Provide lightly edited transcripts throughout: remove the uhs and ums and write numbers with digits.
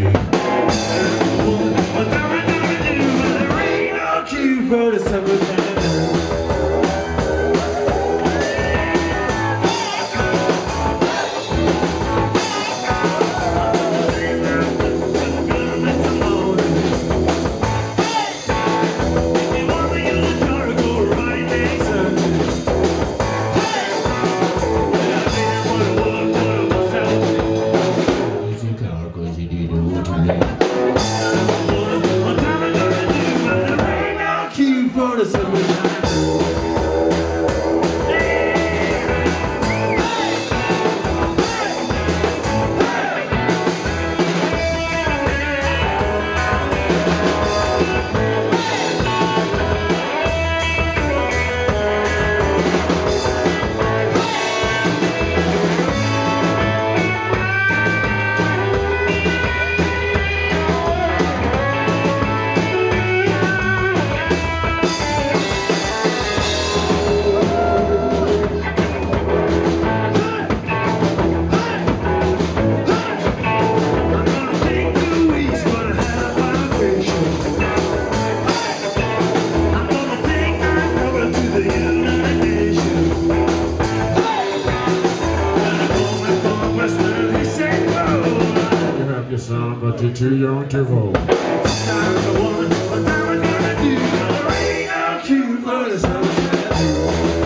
What am I gonna do when there ain't no cue for the summertime? For the summertime. Son, but you're too young to vote. What am I gonna do? There ain't no cue for the summertime.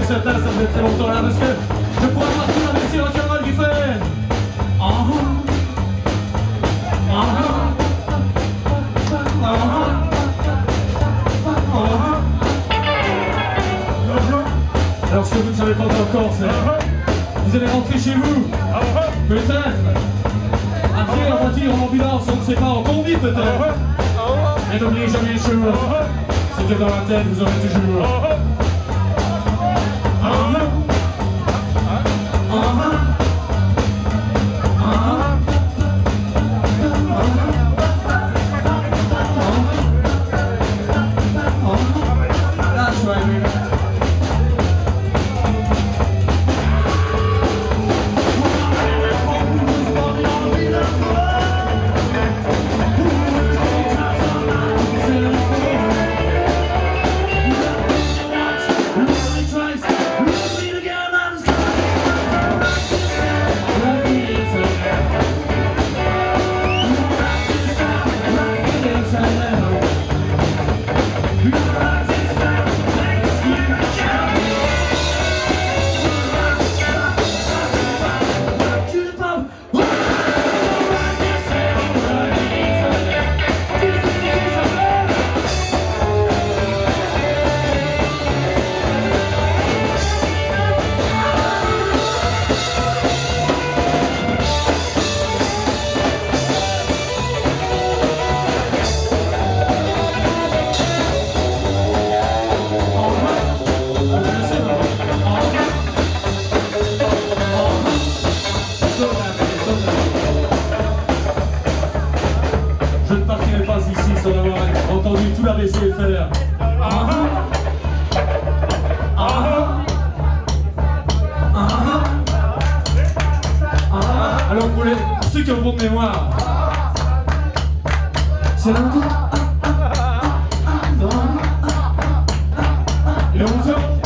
certains, ça faisait très longtemps là, parce que je pourrais partir avec Cyril Cameron qui fait. Alors ce que vous ne savez pas encore, c'est vous allez rentrer chez vous, peut-être, à pied, en voiture, en ambulance, on ne sait pas, en combi peut-être. Mais n'oubliez jamais une chose, c'est que dans la tête, vous aurez toujours. That's right, baby. Je ne partirai pas ici sans avoir entendu tout l'ABC faire. Alors pour ceux qui ont bon de mémoire, c'est là. Et on